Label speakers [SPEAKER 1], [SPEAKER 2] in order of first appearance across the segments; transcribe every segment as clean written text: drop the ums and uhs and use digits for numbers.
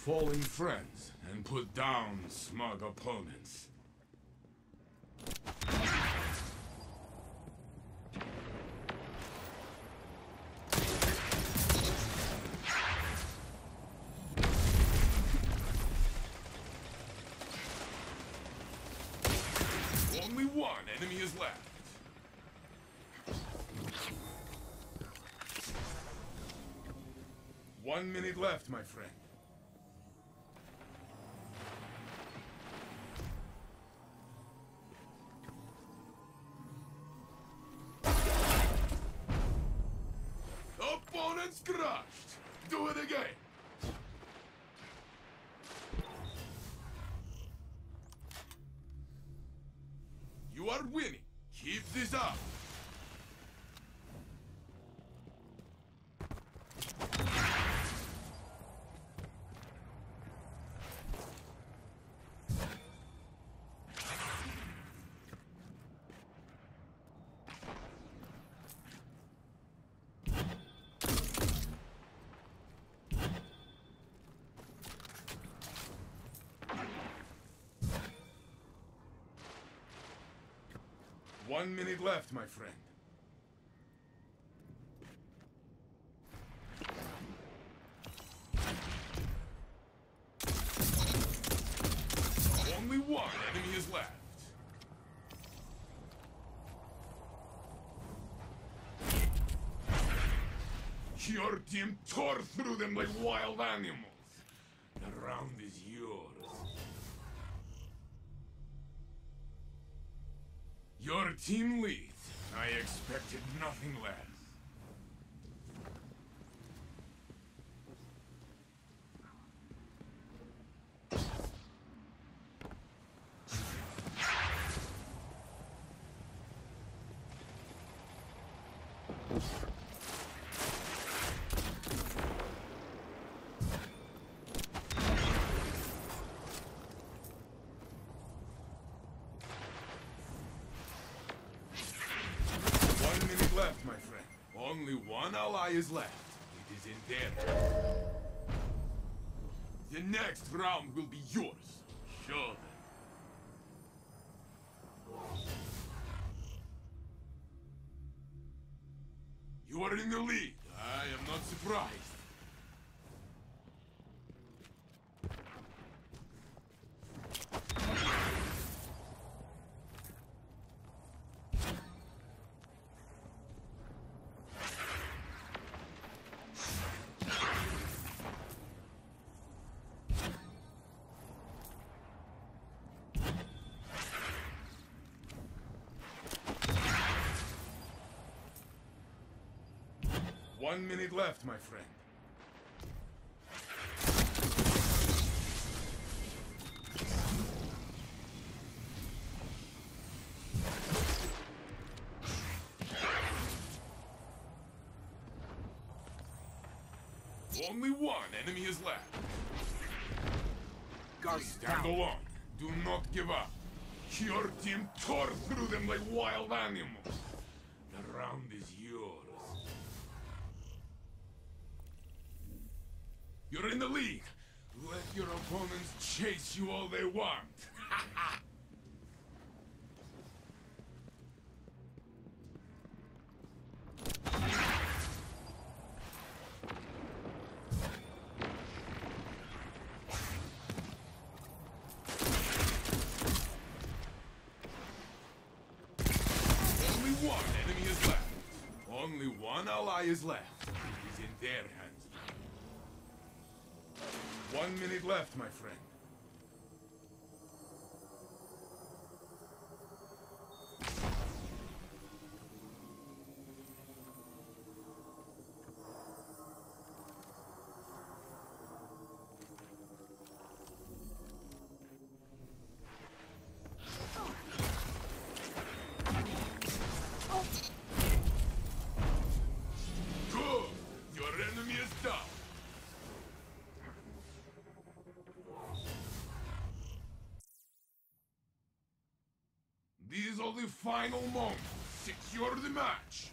[SPEAKER 1] fallen friends and put down smug opponents. Only one enemy is left. One minute left, my friend. Opponent's crushed. Do it again. You are winning. Keep this up. One minute left, my friend. Only one enemy is left. Your team tore through them like wild animals. The round is yours. Your team leads. I expected nothing less. Left, my friend. Only one ally is left. It is in their hands. The next round will be yours. Show them. You are in the lead. I am not surprised. One minute left, my friend. Only one enemy is left. Stand alone. Do not give up. Your team tore through them like wild animals. The round is yours. You're in the lead. Let your opponents chase you all they want. Only one enemy is left. Only one ally is left. It is in their hands. 1 minute left, my friend. Good! Your enemy is down. These are the final moments. Secure the match.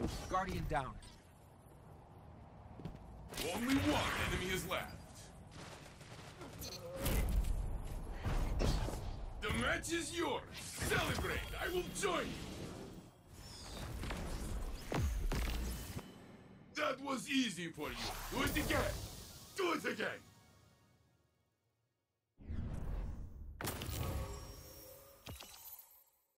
[SPEAKER 2] Guardian down.
[SPEAKER 1] Only one enemy is left. The match is yours. Celebrate. I will join you. That was easy for you. Do it again. Do it again.